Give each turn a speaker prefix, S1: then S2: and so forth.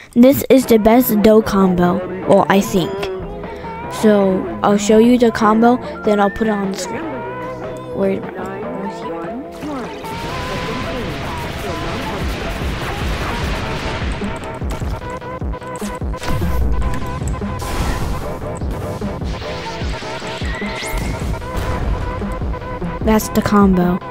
S1: This is the best dough combo, well, I think. So I'll show you the combo, then I'll put it on the screen. Where's here? That's the combo.